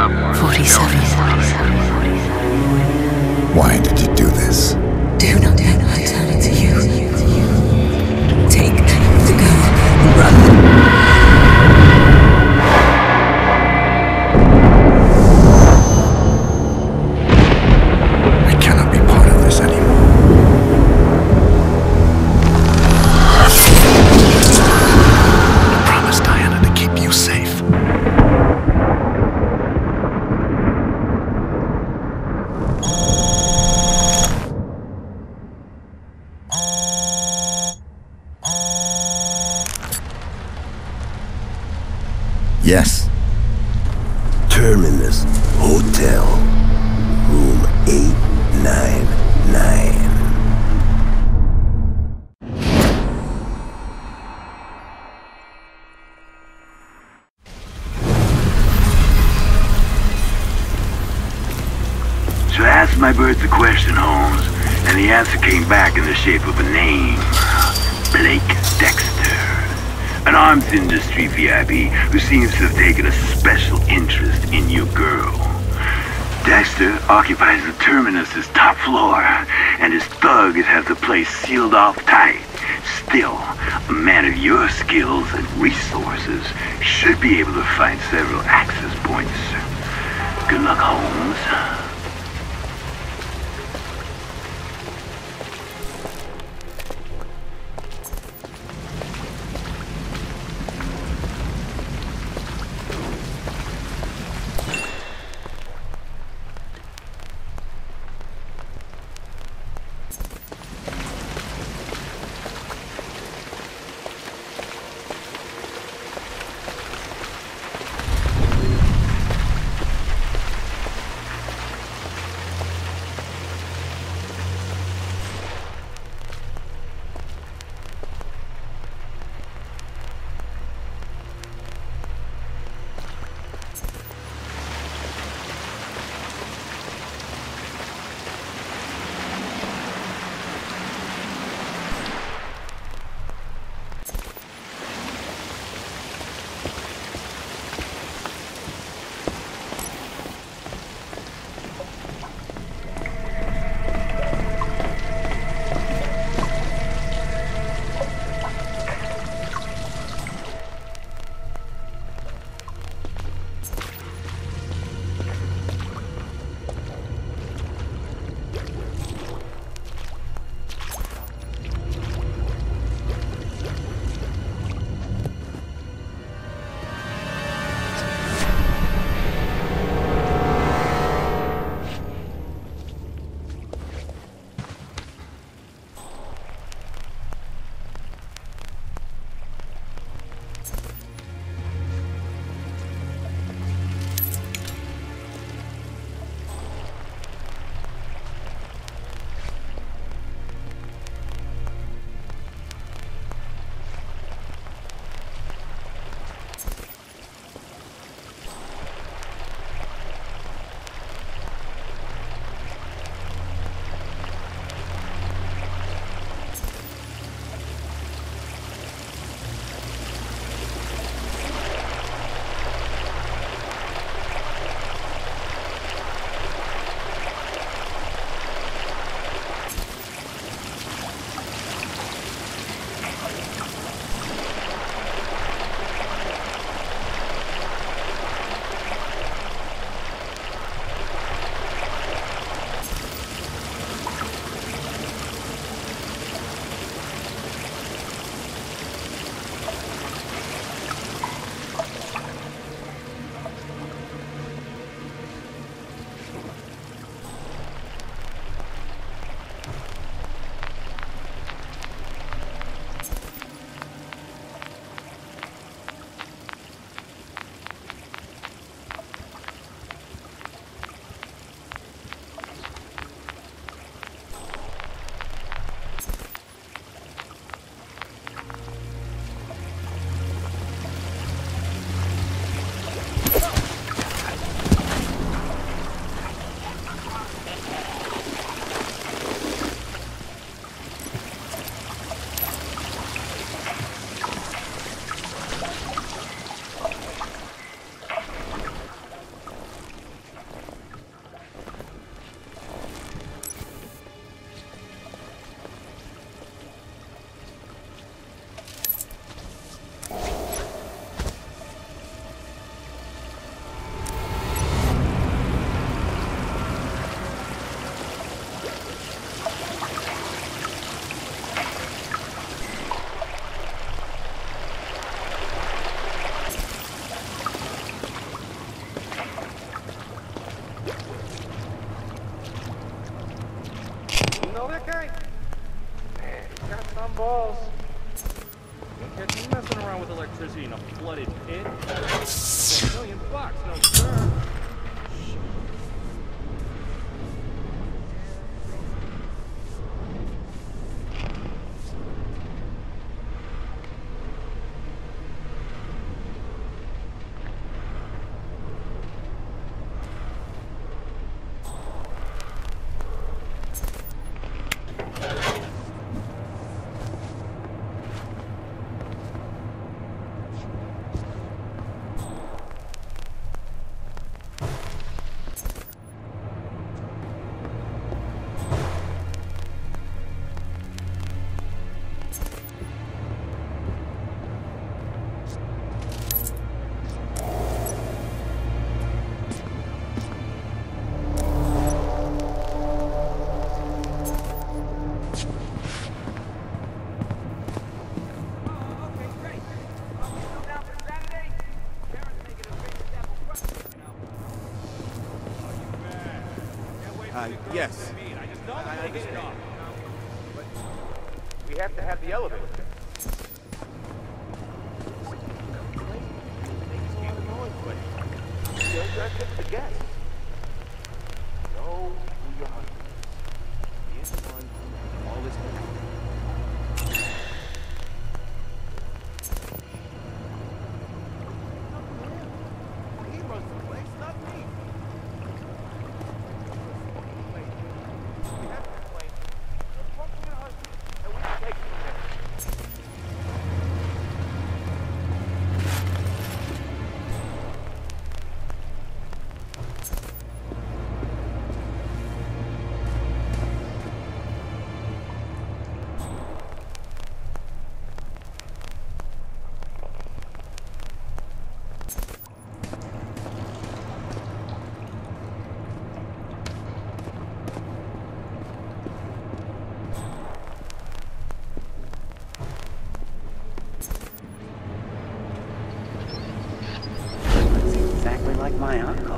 47. Why did you do this? Do not let her turn into you. Take the girl and run. I cannot be part of this anymore. I promised Diana to keep you safe. Yes. Terminus Hotel, room 899. So I asked my bird the question, Holmes, and the answer came back in the shape of a name. Blake Dexter. An arms industry VIP who seems to have taken a special interest in your girl. Dexter occupies the Terminus's top floor, and his thugs have the place sealed off tight. Still, a man of your skills and resources should be able to find several access points. Good luck, Holmes. walls. Don't catch me messing around with electricity in a flooded pit. $1 million, no sir. Yes. I understand. But we have to have the elevator. Makes a lot of noise, but still gotta take the guess. Go to your husband. He is the one who all this happened. He runs the place, not me. We have to explain. Talk to your husband, and we can take it from there. Exactly like my uncle.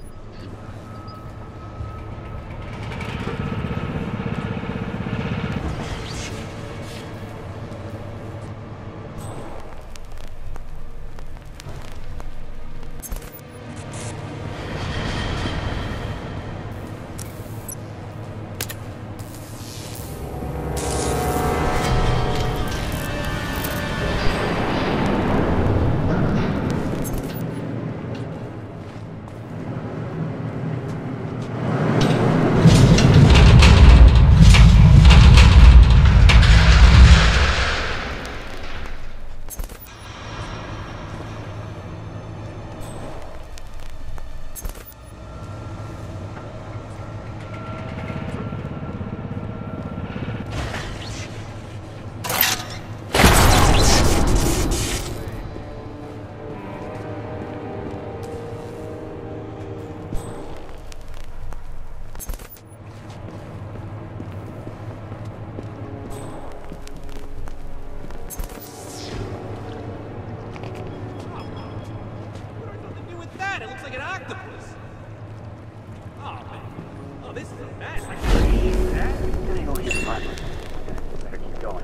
It looks like an octopus. Oh, man. Oh, this is a mess. I can't believe that. Gonna go hit mud. Better keep going.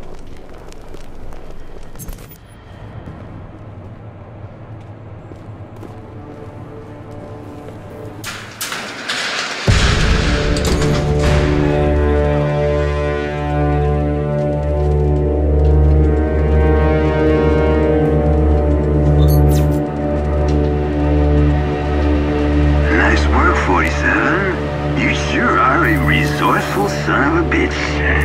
Nice work, 47. You sure are a resourceful son of a bitch.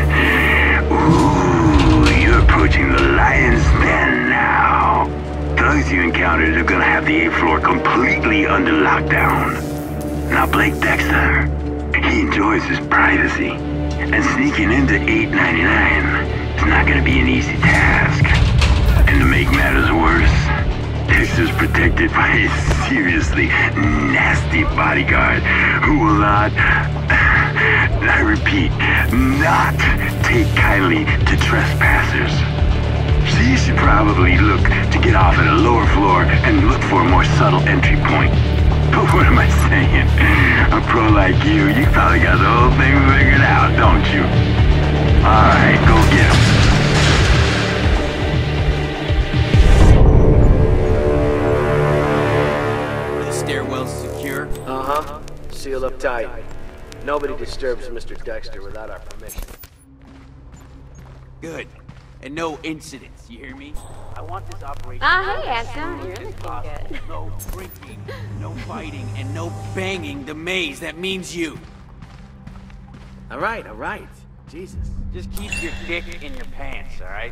Ooh, you're approaching the lion's den now. Thugs you encountered are gonna have the 8th floor completely under lockdown. Now Blake Dexter, he enjoys his privacy, and sneaking into 899 is not gonna be an easy task. And to make matters worse, Dexter's protected by a seriously nasty bodyguard who will not, I repeat, not take kindly to trespassers. So you should probably look to get off at a lower floor and look for a more subtle entry point. But what am I saying? A pro like you probably got the whole thing figured out, don't you? Alright, go get him. Seal up tight. Nobody disturbs Mr. Dexter without our permission. Good. And no incidents, you hear me? I want this operation... Hey, Axel. You're looking good. No drinking, no fighting, and no banging the maze. That means you. All right. Jesus. Just keep your dick in your pants, all right?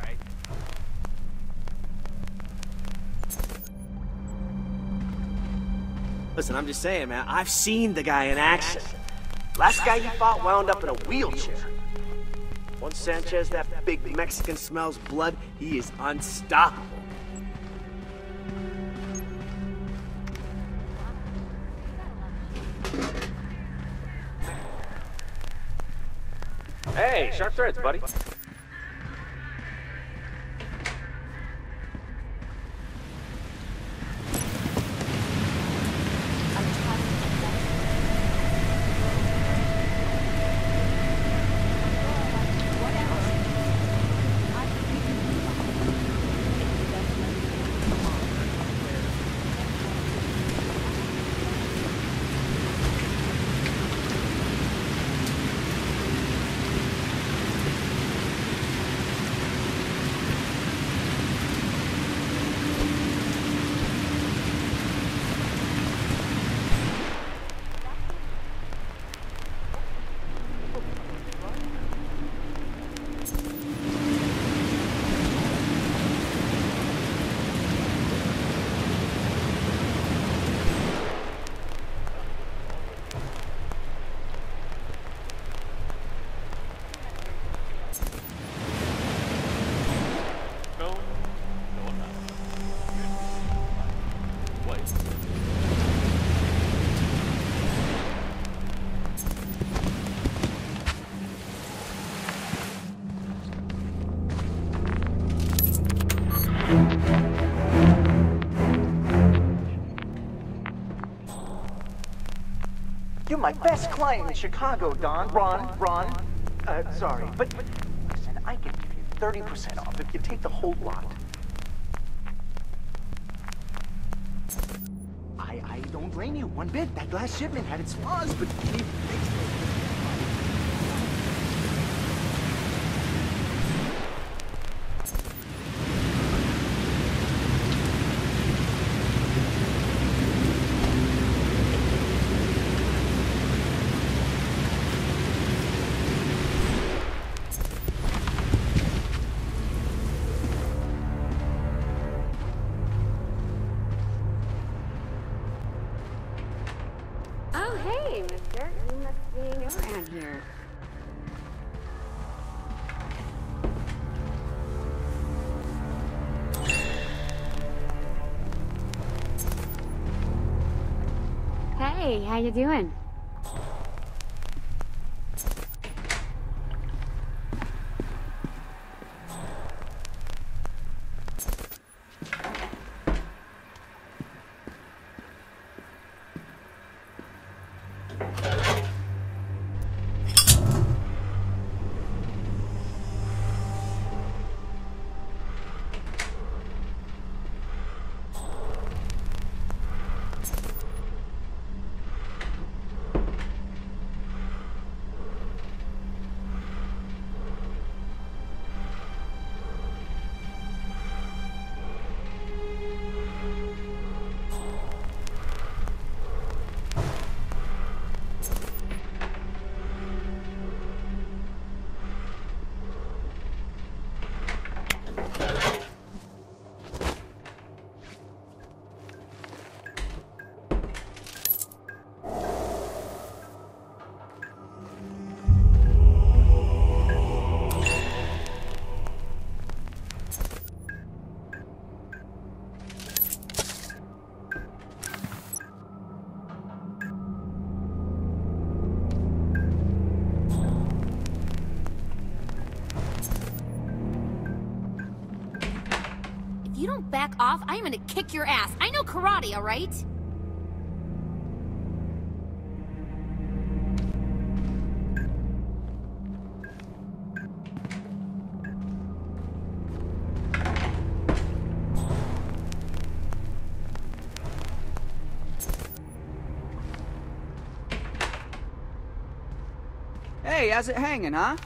Listen, I'm just saying, man, I've seen the guy in action. Last guy he fought wound up in a wheelchair. Once Sanchez, that big Mexican, smells blood, he is unstoppable. Hey, sharp threads, buddy. You're my best client in Chicago, Don. Ron. Sorry, but listen, I can give you 30% off if you take the whole lot. I don't blame you one bit. That last shipment had its flaws, but we fixed it. Hey, mister. You must be new around here. Hey, how you doing? If you don't back off, I'm gonna kick your ass. I know karate, all right? Hey, how's it hanging, huh?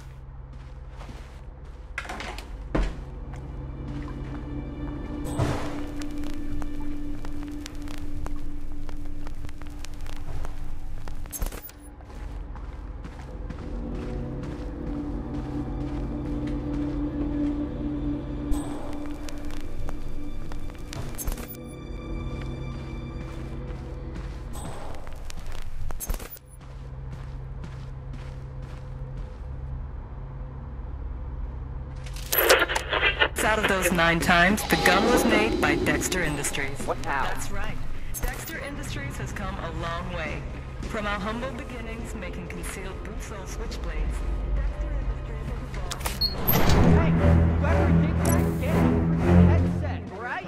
Out of those 9 times, the gun was made by Dexter Industries. What how? That's right. Dexter Industries has come a long way. From our humble beginnings making concealed boot-sole switchblades, Dexter Industries evolved. Hey, whoever did that, get a headset, right?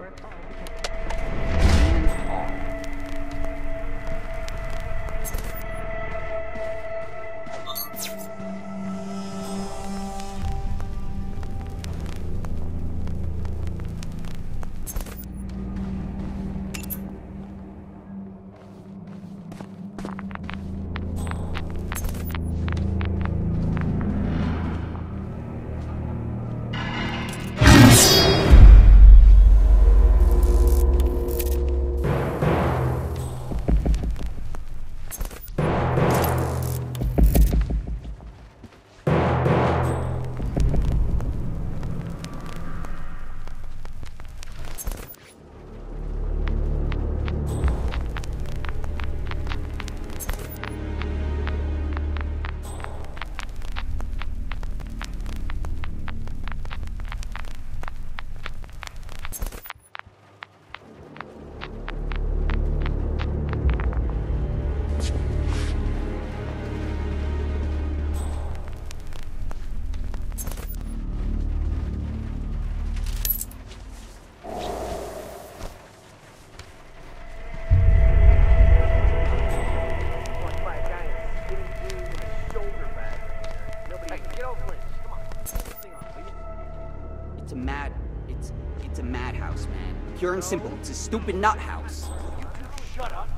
It's a madhouse, man. Pure and simple. It's a stupid nut house. Shut up.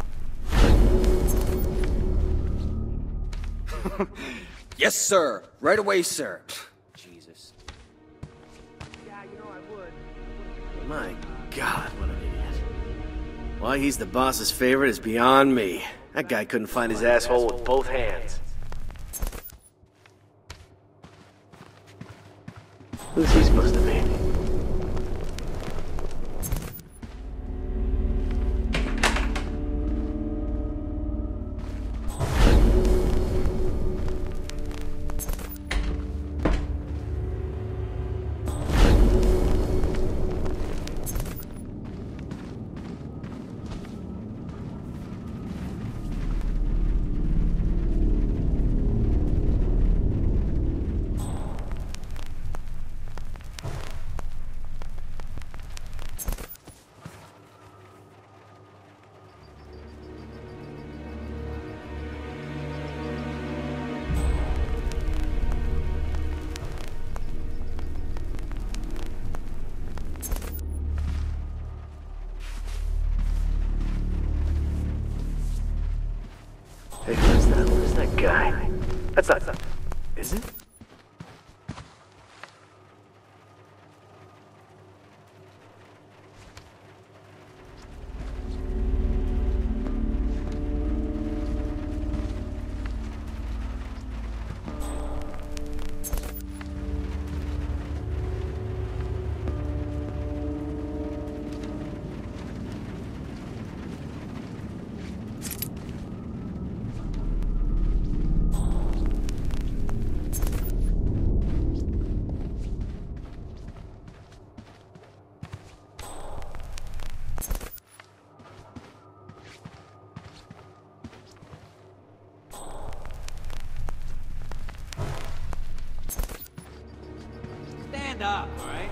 Yes, sir. Right away, sir. Jesus. Yeah, you know I would. My God, what an idiot. Why he's the boss's favorite is beyond me. That guy couldn't find his asshole with both hands. Who's he supposed to be? Hey, who's that? Who's that guy? That's not... Is it? Stand up, all right?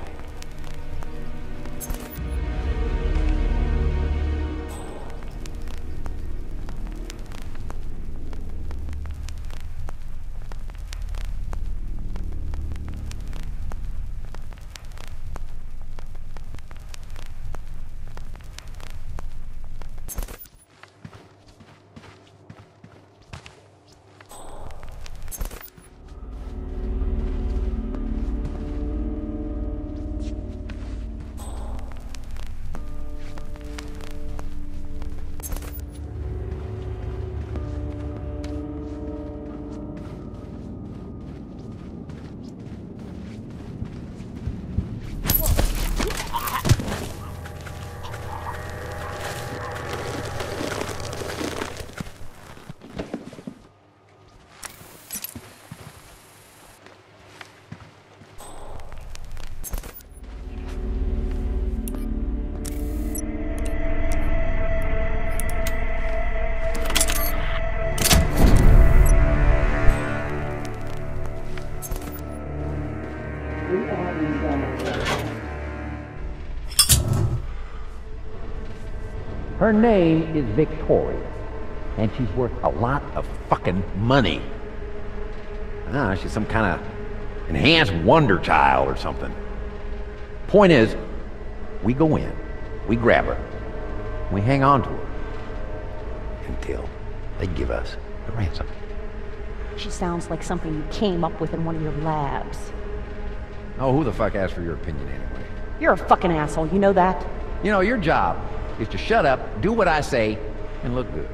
Her name is Victoria, and she's worth a lot of fucking money. Ah, she's some kind of enhanced wonder child or something. Point is, we go in, we grab her, we hang on to her until they give us the ransom. She sounds like something you came up with in one of your labs. Oh, who the fuck asked for your opinion anyway? You're a fucking asshole, you know that? You know, your job is to shut up, do what I say, and look good.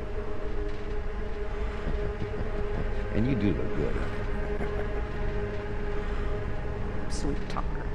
And you do look good. Sweet talker.